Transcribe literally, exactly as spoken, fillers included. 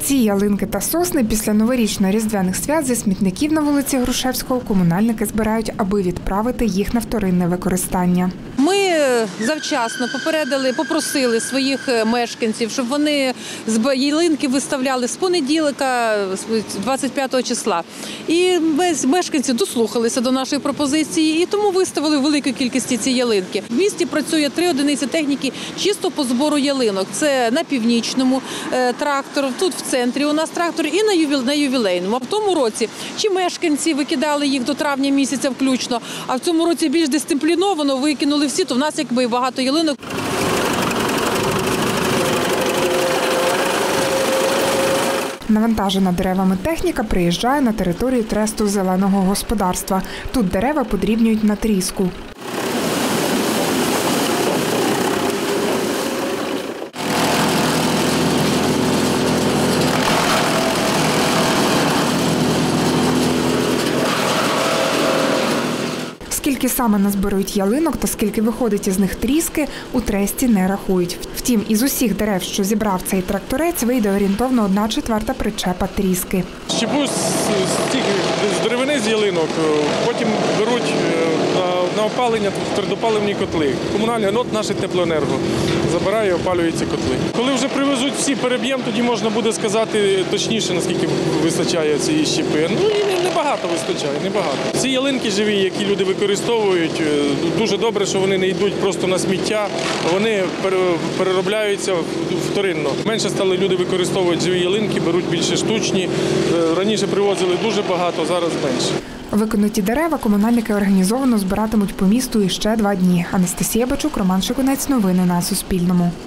Ці ялинки та сосни після новорічно-різдвяних свят зі смітників на вулиці Грушевського комунальники збирають, аби відправити їх на вторинне використання. Ми завчасно попередили, попросили своїх мешканців, щоб вони ялинки виставляли з понеділка, двадцять п'ятого числа. І мешканці дослухалися до нашої пропозиції і тому виставили велику кількість ці ялинки. В місті працює три одиниці техніки чисто по збору ялинок. Це на Північному трактор, тут в центрі у нас трактор і на ювілейному. А в тому році чи мешканці викидали їх до травня місяця включно, а в цьому році більш дисципліновано викинули всі, то в нас якби багато ялинок. Навантажена деревами техніка приїжджає на територію тресту зеленого господарства. Тут дерева подрібнюють на тріску. Скільки саме назбирають ялинок та скільки виходить із них тріски, у тресті не рахують. Втім, із усіх дерев, що зібрав цей тракторець, вийде орієнтовно одна четверта причепа тріски. Щепу з деревини з ялинок, потім беруть на опалення твердопаливні котли. Комунальний НОТ, наше теплоенерго, забирає і опалює ці котли. Коли вже привезуть всі, переб'ємо, тоді можна буде сказати точніше, наскільки вистачає цієї щепи. Ну і небагато вистачає, небагато. Ці ялинки живі, які люди використовують, дуже добре, що вони не йдуть просто на сміття, вони переробляються вторинно. Менше стали люди використовувати живі ялинки, беруть більше штучні. Раніше привозили дуже багато, зараз менше. Викинуті дерева комунальники організовано збиратимуть по місту іще два дні. Анастасія Бачук, Роман Шикунець. Новини на Суспільному.